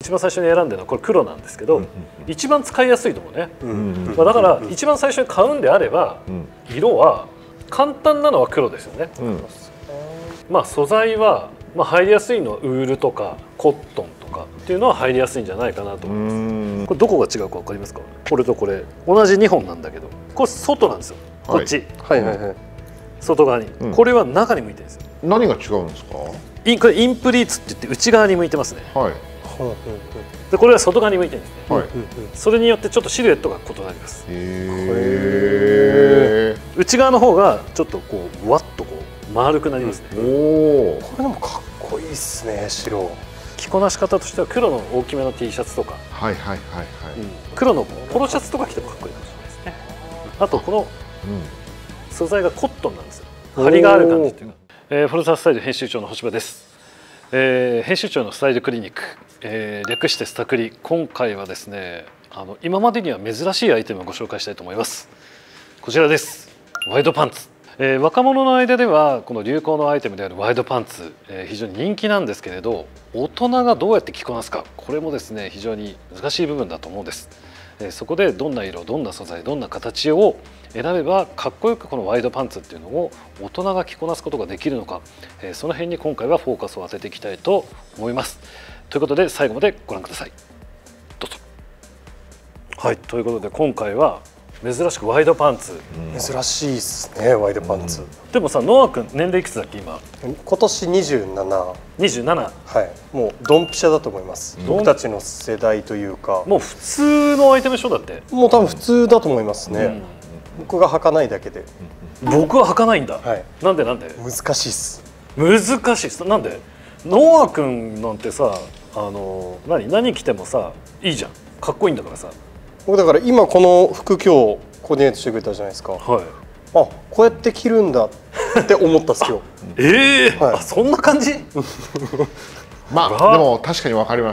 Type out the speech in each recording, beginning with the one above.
一番最初に選んでるのはこれ黒なんですけど、一番使いやすいと思うね。だから一番最初に買うんであれば、色は簡単なのは黒ですよね。まあ素材は入りやすいのはウールとかコットンとかっていうのは入りやすいんじゃないかなと思います。これどこが違うか分かりますか？これとこれ同じ2本なんだけど、これ外なんですよ。こっち、外側に、これは中に向いてるんですよ。 何が違うんですか？ これインプリーツって言って内側に向いてますね。でこれは外側に向いてるんですね。それによってちょっとシルエットが異なります。内側の方がちょっとこうわっとこう丸くなりますね。 これでもかっこいいですね。白着こなし方としては黒の大きめの T シャツとか黒のポロシャツとか着てもかっこいいかもしれないですね。あとこの素材がコットンなんですよ。張りがある感じっていうか。フォルツァスタイル編集長の星葉です。編集長のスタイルクリニック、略してスタクリ。今回はですね、今までには珍しいアイテムをご紹介したいと思います。こちらです。ワイドパンツ。若者の間ではこの流行のアイテムであるワイドパンツ、非常に人気なんですけれど、大人がどうやって着こなすか、これもですね非常に難しい部分だと思うんです。そこでどんな色、どんな素材、どんな形を選べばかっこよくこのワイドパンツっていうのを大人が着こなすことができるのか、その辺に今回はフォーカスを当てていきたいと思います。ということで最後までご覧ください。どうぞ。はい、ということで今回は珍しくワイドパンツ。 珍しいですね、ワイドパンツ。 でもさ、ノア君年齢いくつだっけ今？ 今年27。 27。 はい、もうドンピシャだと思います。僕たちの世代というか。 もう普通のアイテムでしょだって。 もう多分普通だと思いますね。僕が履かないだけで。 僕は履かないんだ。なんでなんで？ 難しいっす。 難しいっす。なんで？ノア君なんてさ、何着てもさいいじゃん。かっこいいんだからさ。 僕だから今この服今日コーディネートしてくれたじゃないですか。 はい。 こうやって着るんだって思ったっす今日。 あ、そんな感じ？ まあでも確かにわかります。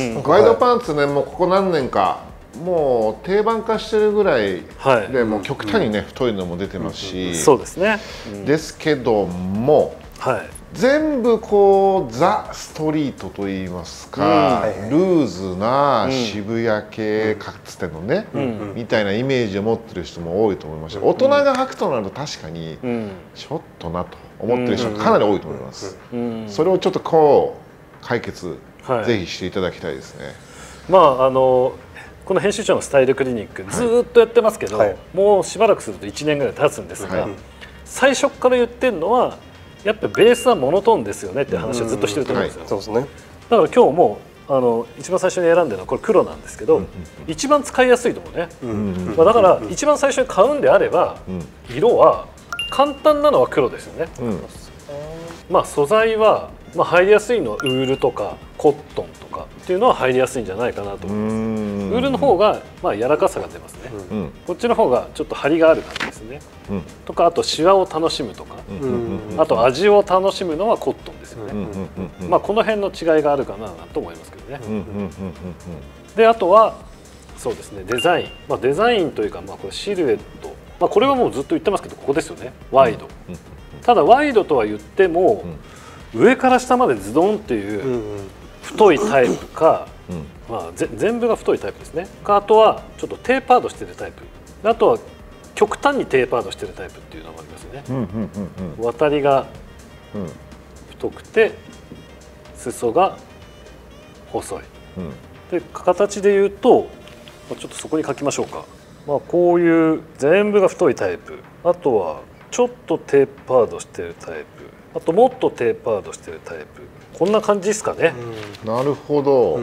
ワイドパンツね、もうここ何年かもう定番化してるぐらいで、もう極端にね太いのも出てますし、 そうですね。 ですけども、全部こうザ・ストリートといいますか、ルーズな渋谷系かつてのねみたいなイメージを持ってる人も多いと思いますし、大人が履くとなると確かにちょっとなと思ってる人かなり多いと思います。それをちょっとこう解決ぜひしていただきたいですね。 まあこの編集長のスタイルクリニックずっとやってますけど、もうしばらくすると1年ぐらい経つんですが、最初から言ってるのはやっぱベースはモノトーンですよねって話をずっとしてると思うんですよ。 そうですね。 だから今日も一番最初に選んでるのはこれ黒なんですけど、一番使いやすいと思うね。だから一番最初に買うんであれば、色は簡単なのは黒ですよね。まあ素材は入りやすいのはウールとかコットンとかっていうのは入りやすいんじゃないかなと思います。ウールの方が柔らかさが出ますね。こっちの方がちょっと張りがある感じですね。とか、あとシワを楽しむとか、あと味を楽しむのはコットンですよね。まあこの辺の違いがあるかなと思いますけどね。であとはそうですね、デザイン。デザインというかこれシルエット。これはもうずっと言ってますけど、ここですよね。ワイド。ただワイドとは言っても、上から下までズドンっていう太いタイプか、全部が太いタイプですね。あとはちょっとテーパードしてるタイプ。あとは極端にテーパードしてるタイプっていうのがありますよね。渡りが太くて裾が細い。で形で言うとちょっとそこに書きましょうか。こういう全部が太いタイプ。あとはちょっとテーパードしてるタイプ。あともっとテーパードしてるタイプ。こんな感じですかね。 なるほど。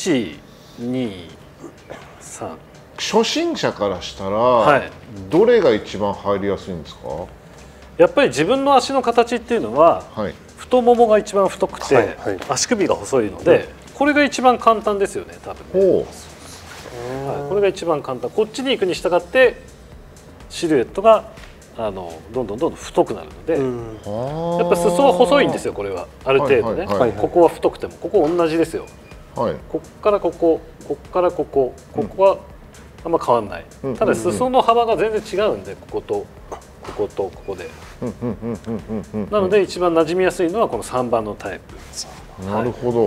1、2、3。 初心者からしたら、どれが一番入りやすいんですか？ やっぱり自分の足の形っていうのは、太ももが一番太くて、足首が細いので、これが一番簡単ですよね、多分ね。これが一番簡単。こっちに行くに従ってシルエットがどんどん太くなるので、やっぱ裾は細いんですよ。これはある程度ね。ここは太くてもここ同じですよ。こっからここ、こっからここ、ここはあんま変わんない。ただ裾の幅が全然違うんで、こことこことここで。なので一番馴染みやすいのはこの3番のタイプ。 なるほど。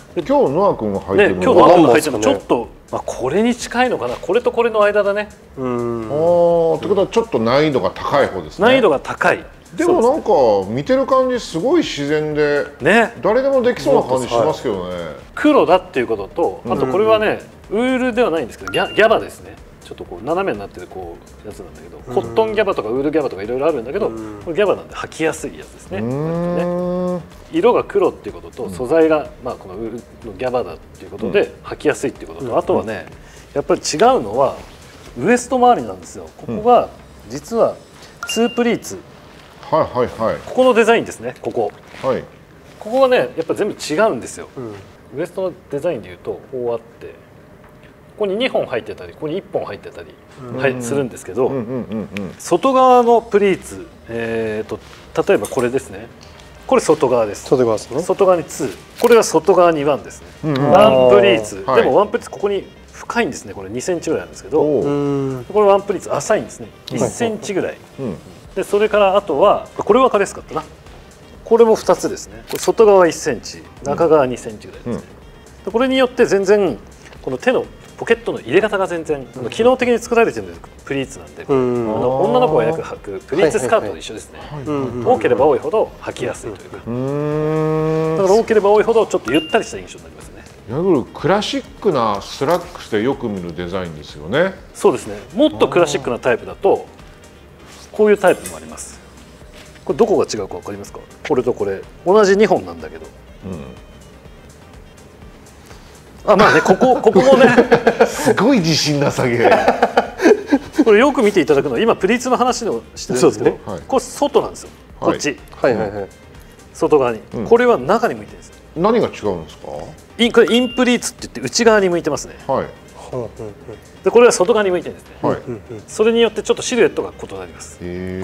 今日ノア君が履いてる今日ノア君が履いてるのちょっと、これに近いのかな、これとこれの間だね。 ってことはちょっと難易度が高い方ですね。 難易度が高い。 でもなんか見てる感じすごい自然で、誰でもできそうな感じしますけどね。 黒だっていうことと、あとこれはねウールではないんですけどギャバですね。ちょっとこう斜めになってるこうやつなんだけど、コットンギャバとかウールギャバとかいろいろあるんだけど、これギャバなんで履きやすいやつですね。色が黒っていうことと素材がこのウールのギャバだっていうことで履きやすいっていうことと、あとはねやっぱり違うのはウエスト周りなんですよ。ここが実はツープリーツ、ここのデザインですね。ここがねやっぱ全部違うんですよ。ウエストのデザインでいうとこうあって、ここに2本入ってたりここに1本入ってたりするんですけど、外側のプリーツ、例えばこれですね。これ外側です。外側ですね。外側に2、これが外側に1ですね。ワンプリーツ、でもワンプリーツここに深いんですね。これ2センチぐらいなんですけど、これワンプリーツ浅いんですね。1センチぐらい。でそれからあとはこれ分かりやすかったな。これも2つですね。これ外側1センチ、中側2センチぐらいですね。これによって全然この手のポケットの入れ方が全然機能的に作られてるんです。プリーツなんで、女の子がよく履くプリーツスカートと一緒ですね。多ければ多いほど履きやすいというか、だから多ければ多いほどちょっとゆったりした印象になりますね。 いわゆるクラシックなスラックスでよく見るデザインですよね。 そうですね。もっとクラシックなタイプだとこういうタイプもあります。これどこが違うか分かりますか？これとこれ同じ2本なんだけど、ここもねすごい自信なさげ。 これよく見ていただくのは今プリーツの話をしてるんですけど、これ外なんですよ。こっち外側に、これは中に向いてるんですよ。 何が違うんですか？ これインプリーツって言って内側に向いてますね。でこれは外側に向いてるんですね。それによってちょっとシルエットが異なります。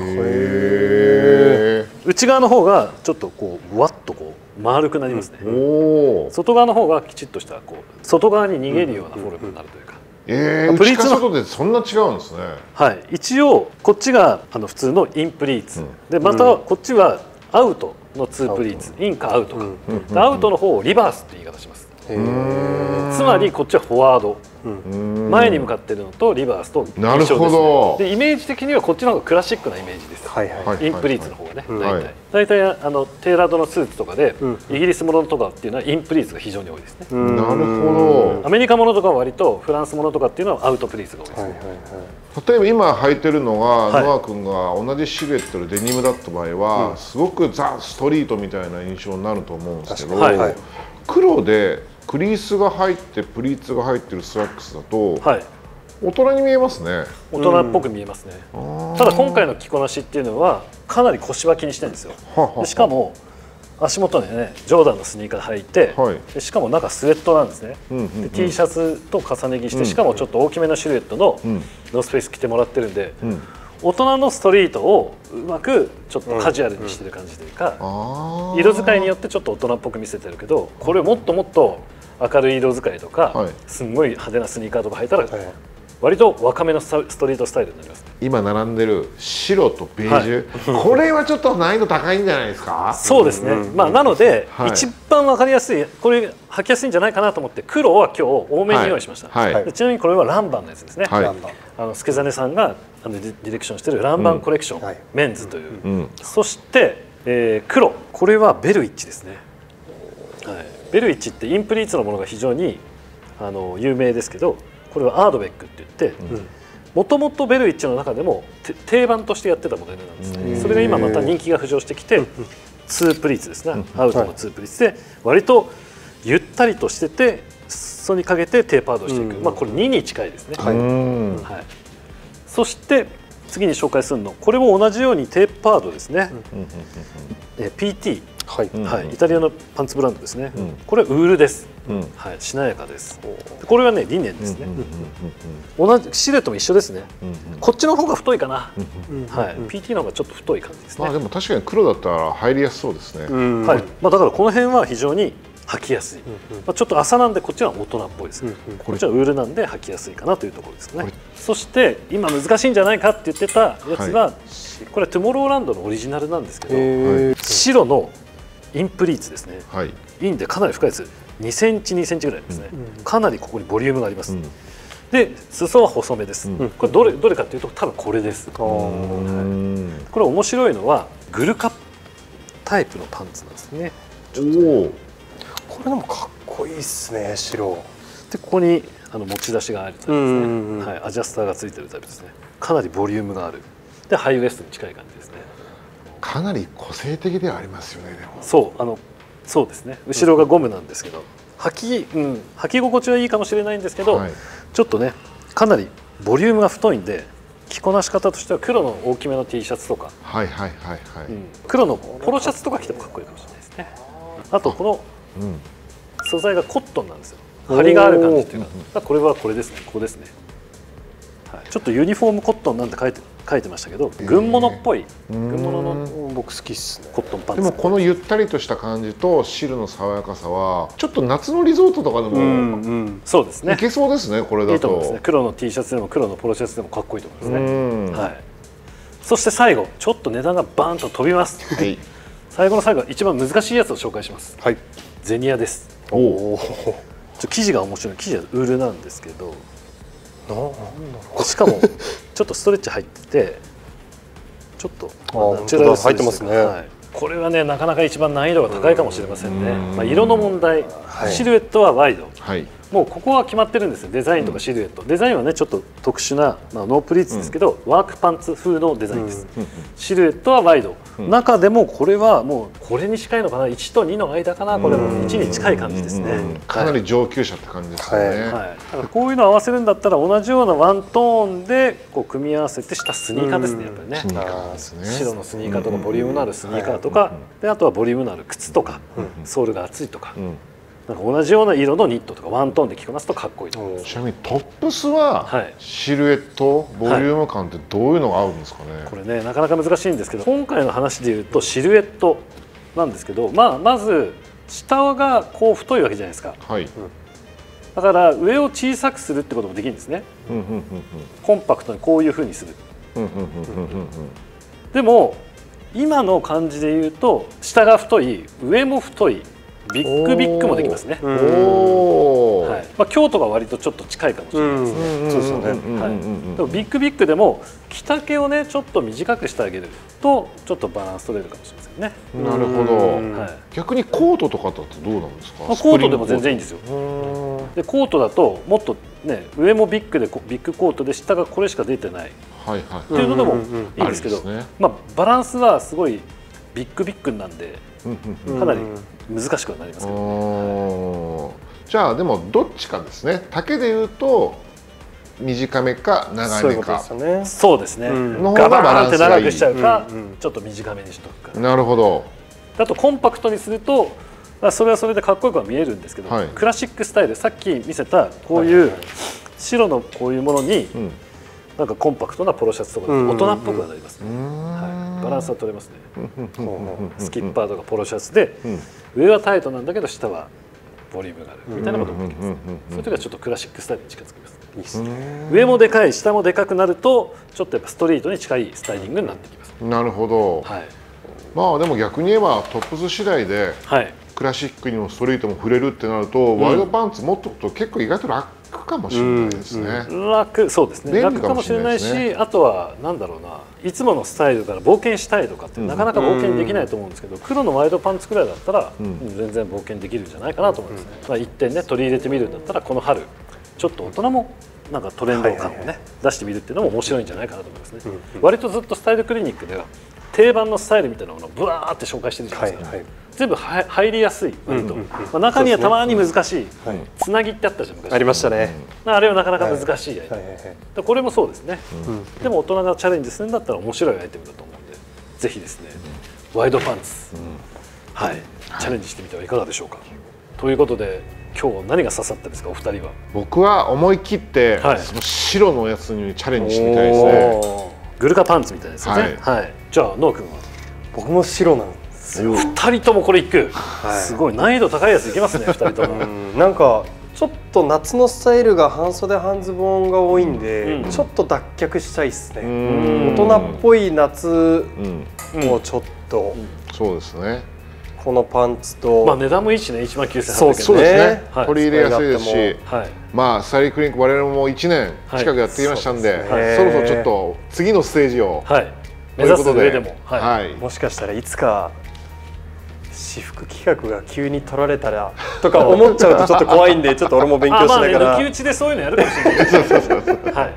内側の方がちょっとこうぶわっとこう丸くなりますね。外側の方がきちっとしたこう外側に逃げるようなフォルムになるというか。 プリーツの外でそんな違うんですね。 はい、一応こっちが普通のインプリーツ、でまたこっちはアウトのツープリーツ、インかアウトか。アウトの方をリバースって言い方します。つまりこっちはフォワード、前に向かってるのとリバースと一緒ですね。でイメージ的にはこっちの方がクラシックなイメージです。インプリーツの方がね、大体テーラードのスーツとかでイギリスものとかっていうのはインプリーツが非常に多いですね。 なるほど。 アメリカものとかは割とフランスものとかっていうのはアウトプリーツが多いですね。 例えば今履いてるのがノア君が同じシルエットでデニムだった場合はすごくザ・ストリートみたいな印象になると思うんですけど、黒でクリースが入ってプリーツが入ってるスラックスだと大人に見えますね。 大人っぽく見えますね。ただ今回の着こなしっていうのはかなり腰履きにしてるんですよ。でしかも足元にねジョーダンのスニーカー履いて、でしかも中スウェットなんですね。で T シャツと重ね着して、しかもちょっと大きめのシルエットのノースフェイス着てもらってるんで、大人のストリートをうまくちょっとカジュアルにしてる感じというか、色使いによってちょっと大人っぽく見せてるけど、これもっともっと明るい色使いとか、すんごい派手なスニーカーとか履いたら割と若めのストリートスタイルになります。 今並んでる白とベージュ、これはちょっと難易度高いんじゃないですか？ そうですね。なので一番わかりやすい、これ履きやすいんじゃないかなと思って黒は今日多めに用意しました。ちなみにこれはランバンのやつですね。助真さんがディレクションしてるランバンコレクション、メンズという。そして黒、これはベルイッチですね。ベルイッチってインプリーツのものが非常に有名ですけど、これはアードベックって言って、もともとベルイッチの中でも定番としてやってたモデルなんですね。それが今また人気が浮上してきて、ツープリーツですね。アウトのツープリーツで割とゆったりとしてて、裾にかけてテーパードしていく。これ2に近いですね。そして次に紹介するの、これも同じようにテーパードですね。PT、イタリアのパンツブランドですね。これはウールです。しなやかです。これはねリネンですね。同じシルエットも一緒ですね。こっちの方が太いかな。PT の方がちょっと太い感じですね。 でも確かに黒だったら入りやすそうですね。 だからこの辺は非常に履きやすい。ちょっと麻なんでこっちは大人っぽいですね。こっちはウールなんで履きやすいかなというところですね。そして今難しいんじゃないかって言ってたやつは、これはトゥモローランドのオリジナルなんですけど、白のインプリーツですね。インでかなり深いです。 2センチ2センチぐらいですね、かなりここにボリュームがあります。で裾は細めです。これどれかというと多分これです。これ面白いのはグルカタイプのパンツなんですね。 これでもかっこいいっすね、白で。ここに持ち出しがあるタイプですね。はい、アジャスターがついてるタイプですね。かなりボリュームがある。でハイウエストに近い感じですね。 かなり個性的ではありますよね。でもそうですね。後ろがゴムなんですけど、履き心地はいいかもしれないんですけど、ちょっとねかなりボリュームが太いんで、着こなし方としては黒の大きめの T シャツとか、黒のポロシャツとか着てもかっこいいかもしれないですね。あとこの素材がコットンなんですよ。張りがある感じっていうのは、これはこれですね。ここですね。ちょっとユニフォームコットンなんて書いてましたけど、軍物っぽい、軍物の僕好きっすね、 コットンパンツ。 でもこのゆったりとした感じと白の爽やかさはちょっと夏のリゾートとかでもそうですね、 いけそうですね。これだといいと思いますね。黒の T シャツでも黒のポロシャツでもかっこいいと思いますね。はい。そして最後ちょっと値段がバーンと飛びます。はい。最後の最後一番難しいやつを紹介します。はい。ゼニアです。おお。生地が面白い。生地はウールなんですけど。しかもちょっとストレッチ入ってて、ちょっとナチュラル入ってますね。 これはねなかなか一番難易度が高いかもしれませんね。色の問題、シルエットはワイド、もうここは決まってるんですよ。デザインとかシルエット、デザインはねちょっと特殊な、ノープリーツですけど、ワークパンツ風のデザインです。シルエットはワイド、中でもこれはもうこれに近いのかな、1と2の間かな、これも1に近い感じですね。 かなり上級者って感じですよね。 こういうのを合わせるんだったら同じようなワントーンでこう組み合わせてしたスニーカーですね。やっぱりね、白のスニーカーとかボリュームのあるスニーカーとかで、あとはボリュームのある靴とかソールが厚いとか、なんか同じような色のニットとかワントーンで着こなすとかっこいいと思います。 ちなみにトップスはシルエット、ボリューム感ってどういうのが合うんですかね。 これねなかなか難しいんですけど、今回の話でいうとシルエットなんですけど、まず下がこう太いわけじゃないですか。だから上を小さくするってこともできるんですね。コンパクトにこういうふうにする。でも今の感じで言うと下が太い、上も太い、ビッグビッグもできますね。京都が割とちょっと近いかもしれないですね。そうですよね。でもビッグビッグでも着丈をねちょっと短くしてあげるとちょっとバランス取れるかもしれませんね。 なるほど。逆にコートとかだとどうなんですか。 コートでも全然いいんですよ。でコートだともっとね上もビッグでビッグコートで下がこれしか出てないっていうのでもいいんですけど、バランスはすごいビッグビッグなんでかなり難しくはなりますけどね。 じゃあでもどっちかですね。丈でいうと短めか長めか。 そうですね。ガバーンって長くしちゃうか、ちょっと短めにしとくか。 なるほど。 あとコンパクトにするとそれはそれでかっこよくは見えるんですけど、クラシックスタイル、さっき見せたこういう白のこういうものになんかコンパクトなポロシャツとか大人っぽくはなりますね。バランスは取れますね。スキッパーとかポロシャツで上はタイトなんだけど下はボリュームがあるみたいなこともできます。そういう時はちょっとクラシックスタイルに近づきます。いいですね。上もでかい下もでかくなるとちょっとやっぱストリートに近いスタイリングになってきます。 なるほど。まあでも逆に言えばトップス次第でクラシックにもストリートも触れるってなると、ワイドパンツ持っておくと結構意外と楽かもしれないですね。 そうですね。楽かもしれないし、あとはなんだろうな、いつものスタイルから冒険したいとかってなかなか冒険できないと思うんですけど、黒のワイドパンツくらいだったら全然冒険できるんじゃないかなと思いますね。一点ね取り入れてみるんだったらこの春ちょっと大人もなんかトレンド感をね出してみるっていうのも面白いんじゃないかなと思いますね。割とずっとスタイルクリニックでは定番のスタイルみたいなものをブワーって紹介してるじゃないですか。全部入りやすい割と、中にはたまに難しいつなぎってあったじゃん昔。 ありましたね。 あれはなかなか難しいアイテム。これもそうですね。でも大人がチャレンジするんだったら面白いアイテムだと思うんで、ぜひですねワイドパンツチャレンジしてみてはいかがでしょうか。ということで今日何が刺さったですかお二人は。 僕は思い切ってその白のやつにチャレンジしてみたいですね。 グルカパンツみたいですよね。じゃあノー君は。 僕も白なんですよ。 2人ともこれいく。すごい難易度高いやついけますね2人とも。 なんかちょっと夏のスタイルが半袖半ズボンが多いんで、ちょっと脱却したいですね。大人っぽい夏をちょっと。 そうですね。 このパンツと、 まあ値段もいいしね、1万9800円。 そうですね、 はい、 取り入れやすいですし、 はい、 まあスタイリングクリニック我々も1年近くやってきましたんで、そろそろちょっと次のステージを、 はい、目指す上でも、 はい、もしかしたらいつか私服企画が急に取られたらとか思っちゃうとちょっと怖いんで、ちょっと俺も勉強しながら、 まあ、抜き打ちでそういうのやるかもしれないはい、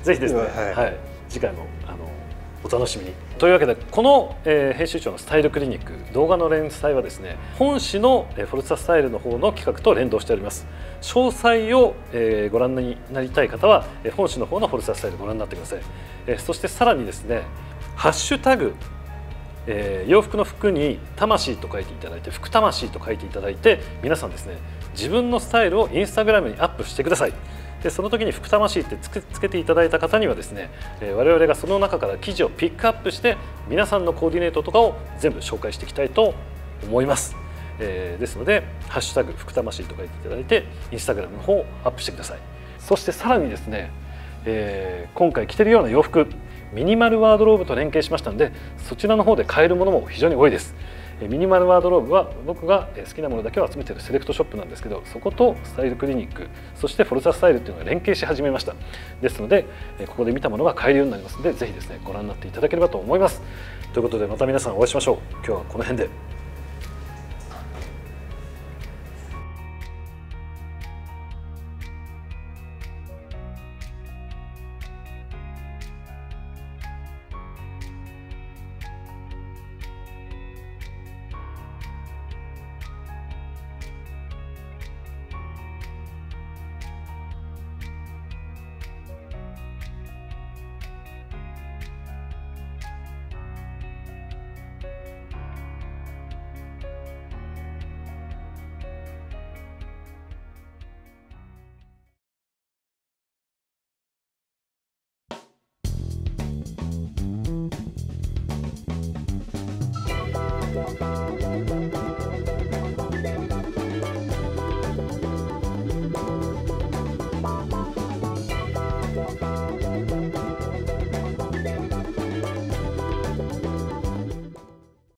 ぜひですね、はい、次回もお楽しみに。というわけで、この、編集長のスタイルクリニック動画の連載はですね、本誌のフォルツァスタイルの方の企画と連動しております。詳細を、ご覧になりたい方は本誌の方のフォルツァスタイルご覧になってください。そしてさらにですね、ハッシュタグ、洋服の服に魂と書いていただいて、服魂と書いていただいて、皆さんですね、自分のスタイルをインスタグラムにアップしてください。でその時に服魂ってつけていただいた方にはですね、我々がその中から記事をピックアップして皆さんのコーディネートとかを全部紹介していきたいと思います。ですのでハッシュタグ服魂と書いていただいてインスタグラムの方をアップしてください。そしてさらにですね、今回着てるような洋服ミニマルワードローブと連携しましたので、そちらの方で買えるものも非常に多いです。ミニマルワードローブは僕が好きなものだけを集めているセレクトショップなんですけど、そことスタイルクリニック、そしてフォルツァスタイルっていうのが連携し始めました。ですのでここで見たものが買えるようになりますので、ぜひですねご覧になっていただければと思います。ということでまた皆さんお会いしましょう。今日はこの辺で。